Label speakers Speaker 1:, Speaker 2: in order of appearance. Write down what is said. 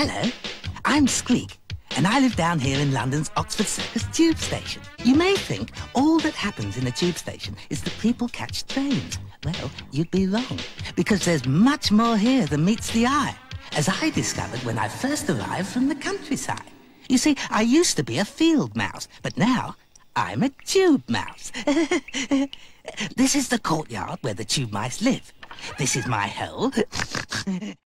Speaker 1: Hello, I'm Squeak, and I live down here in London's Oxford Circus tube station. You may think all that happens in a tube station is that people catch trains. Well, you'd be wrong, because there's much more here than meets the eye, as I discovered when I first arrived from the countryside. You see, I used to be a field mouse, but now I'm a tube mouse. This is the courtyard where the tube mice live. This is my hole.